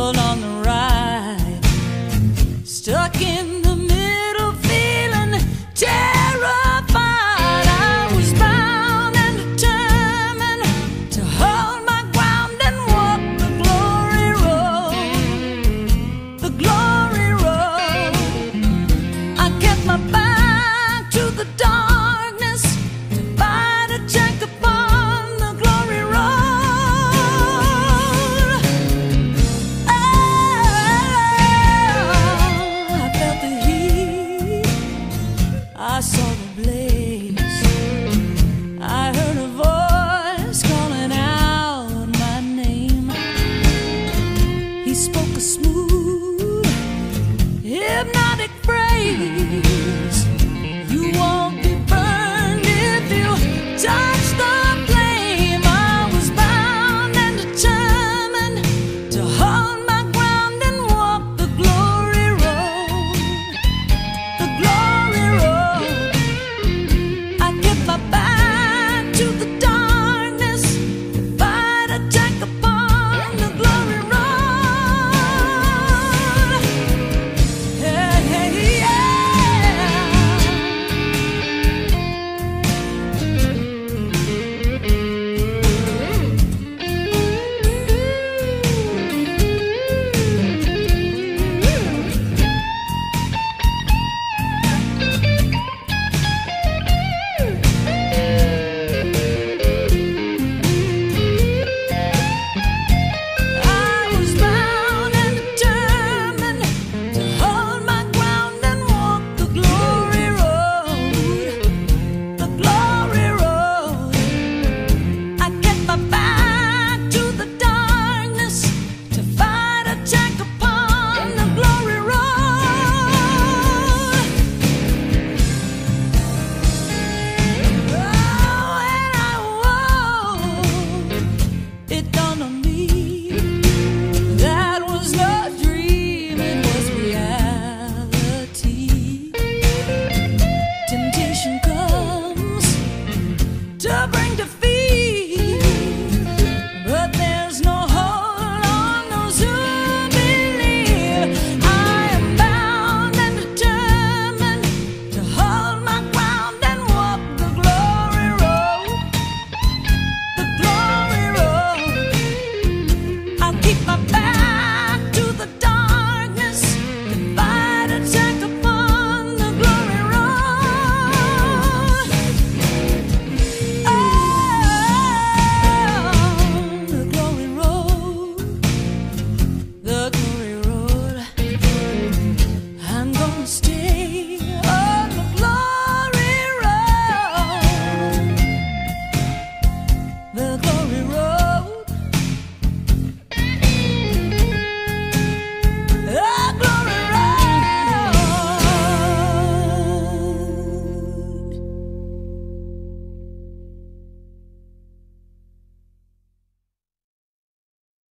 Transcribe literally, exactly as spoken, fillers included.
stumbled on the right, stuck in the middle, feeling terrified. I was bound and determined to hold my ground and walk the glory road, the glory road. I kept my back to the darkness to fight a check upon the glory road. Oh, I felt the heat, I saw the blaze, I heard a voice calling out my name. He spoke a smooth, hypnotic phrase.